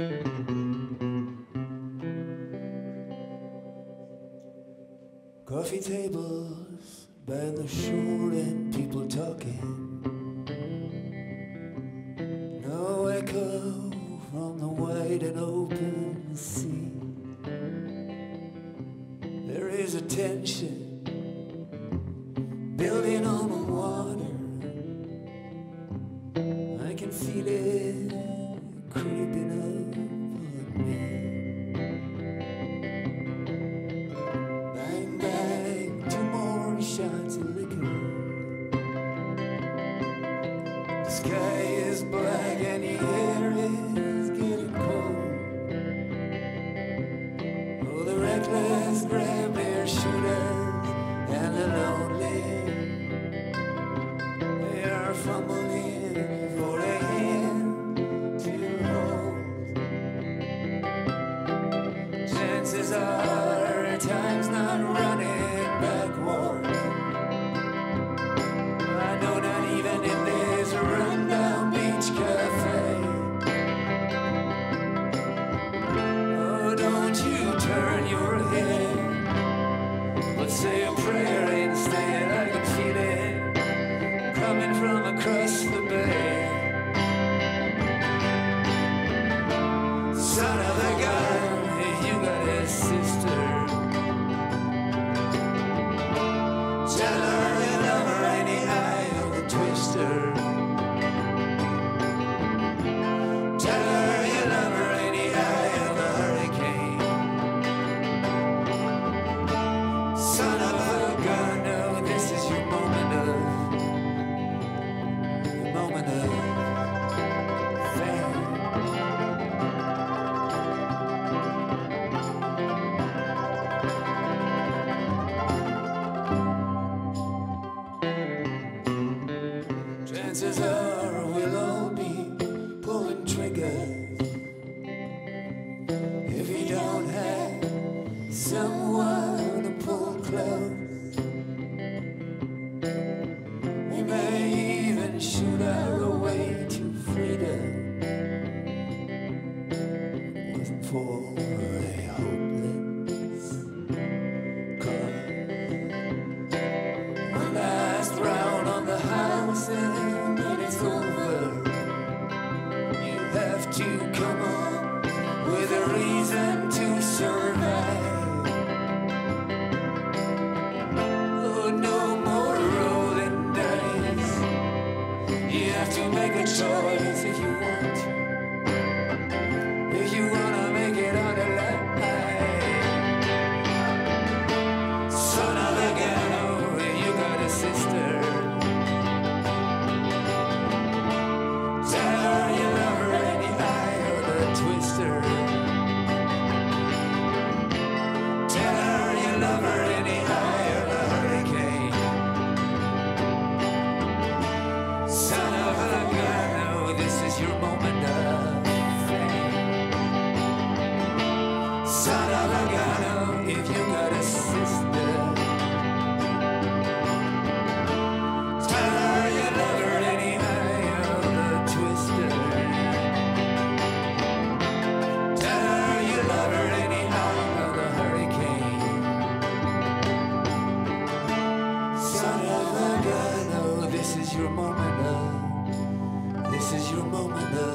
Coffee tables by the shore and people talking. No echo from the wide and open sea. There is a tension building on the water. I can feel it creeping up on me. Bang, bang, 2 more shots of liquor. The sky is black and the air is getting cold. Oh, the reckless grab their shooters and the lonely, they are fumbling for a hand to hold. Chances are time's not running backward. I know not even in this rundown beach cafe. Oh, don't you turn your head, but say a prayer instead. I can feel it coming from across the bay. Son of a gun, you got a sister. Tell her you love her in the eye of the twister. Tell her you love her in the eye of the hurricane. Son of a gun, no, this is your moment of fame. Chances are we'll all be pulling triggers if you don't have someone to pull close. We may even shoot our way to freedom. Wasn't for a hopeless cause. One last round on the house and then it's over. You have to come up with a reason to survive. Oh, no more rolling dice. You have to make a choice if you want to. If you wanna make it out alive. Son of a gun, oh, you got a sister. Tell her you love her in the eye of the twister. Tell her you love her in the eye of the hurricane. Son of a gun, oh, this is your moment of fame. Son of a gun, oh, if you got a sister. Tell her you love her in the eye of the twister. Tell her you love her in the eye of the hurricane. Son of a gun, oh, this is your moment of